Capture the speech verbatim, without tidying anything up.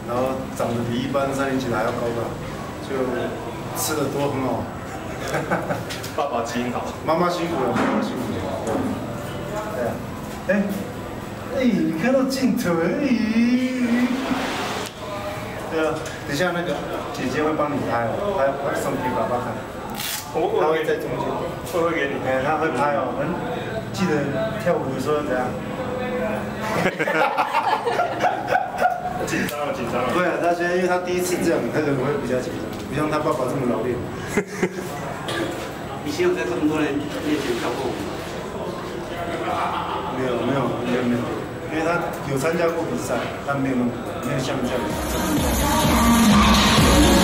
然后长得比一般三年级的还要高大，就吃的都很好。 爸爸基因好， 妈妈辛苦了，妈妈辛苦了。对啊，哎，哎，你看到镜头，哎，对啊，等一下那个姐姐会帮你拍哦，拍拍送给爸爸看。 我我会在中间， 我会给你， 哎，他会拍哦，嗯，记得跳舞的时候怎样？ 紧张了，紧张了。 对啊，他现在因为他第一次这样，他可能会比较紧张，不像他爸爸这么老练。 以前有在这么多人面前跳过舞吗？ 没有没有没有没有，因为他有参加过比赛，但没有没有像这样。